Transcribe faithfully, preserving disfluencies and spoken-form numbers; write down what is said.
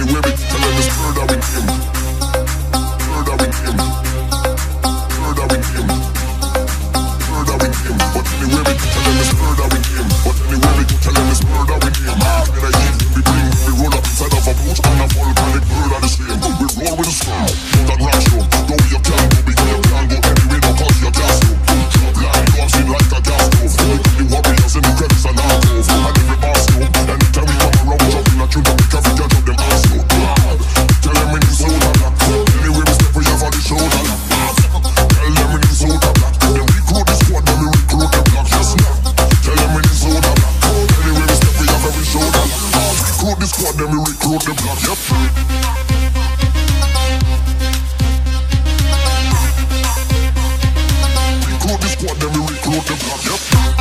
anywhere we tell them it's murdering him. Murdering him. Murdering him. Murdering him. But anywhere we tell them it's murdering him. But anywhere we tell them it's murdering him. In a heat we bring, we roll up inside of a boat on a volcanic bird of the same. We roll with a storm, that rock show. Go where you can, go because you can't go anywhere, no cause you're gas stove. Blind dogs in like a gas stove. The warriors in the credits and our grove. And every boss know, anytime we come around, jumping at you, don't make every judge of them ass no. Tell them in the soda black. Anywhere we step, we have on the shoulder. Tell them in the soda black. Then recruit the squad, then we recruit the block. Yes, now. Tell them in the soda black. Anywhere we step, we have every shoulder. Recruit the squad, then we recruit the block. Yep. Recruit the squad, then we recruit the block. Yep.